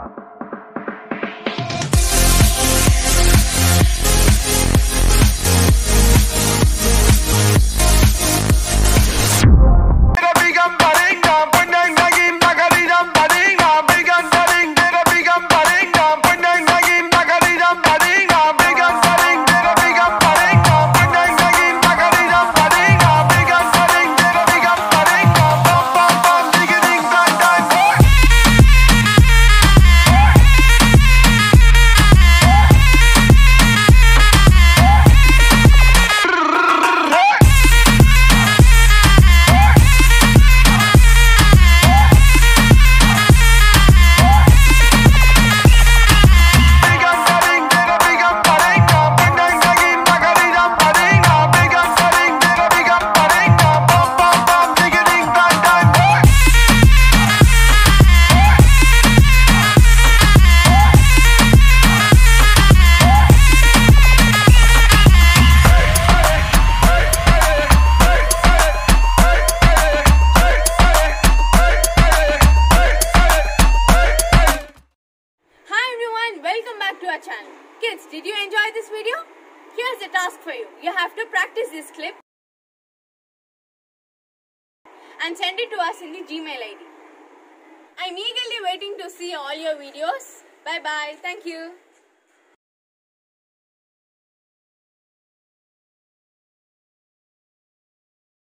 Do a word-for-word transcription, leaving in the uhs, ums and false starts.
Welcome back to our channel. Kids, did you enjoy this video? Here's a task for you. You have to practice this clip and send it to us in the Gmail I D. I'm eagerly waiting to see all your videos. Bye bye. Thank you.